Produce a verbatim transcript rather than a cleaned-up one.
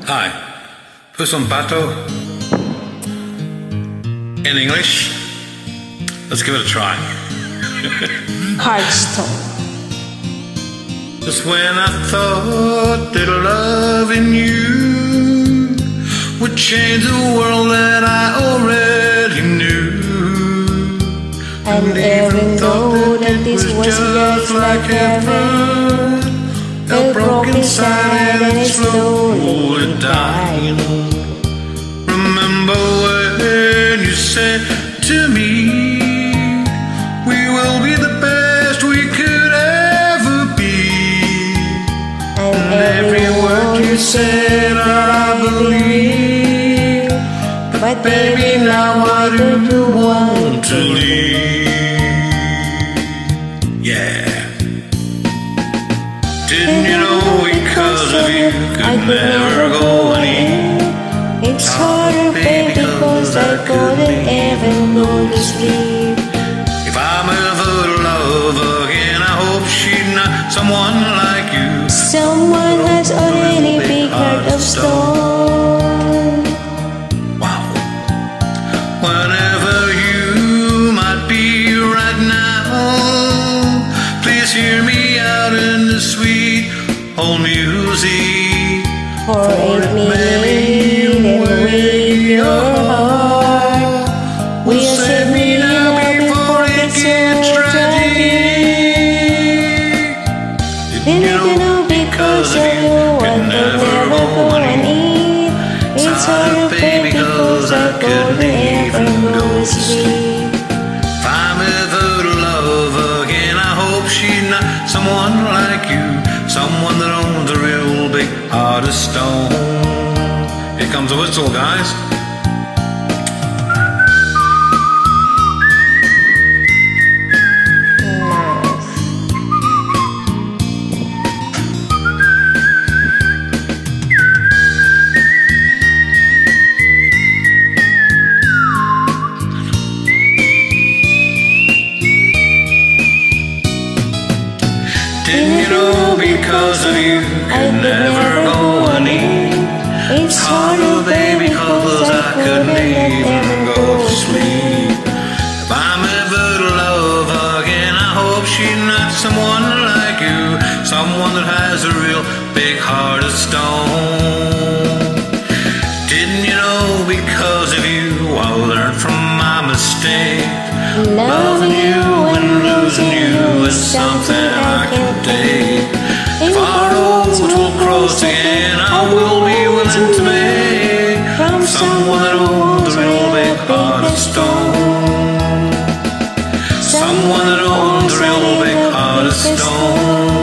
Hi, put some pato in English. Let's give it a try. Hearthstone. Just when I thought that loving you would change the world that I already knew, And even though that this was just like heaven, it broke inside and it slowly died. Remember when you said to me, we will be the best we could ever be. And Every word you said I believe, but baby, now why do you want to leave? Yeah. Didn't you know because of you could never go and eat? It's harder, baby, because I couldn't even go to sleep. If I'm ever to love again, I hope she's not someone like you. Someone has a really big heart of stone. Wow. Whenever you might be right now, please hear me out in the sweet old music. For it may wake your heart, will save me now before it gets tragic. Didn't you know because of you I could never go and eat? It's harder, baby, because I couldn't ever go to sleep. If I'm ever to love again, I hope she's not someone like you, someone that owns a real big heart of stone. Here comes the whistle, guys. Didn't you know because of you could never go and eat? It's harder, baby, because I couldn't even go to sleep. If I'm ever to love again, I hope she's not someone like you, someone that has a real big heart of stone. Didn't you know because of you I learned from my mistake? Loving you and losing you is something I can take. If our roads will cross again, I will be willing to make from someone that owns a real big heart of stone. Someone that owns a real big heart of stone.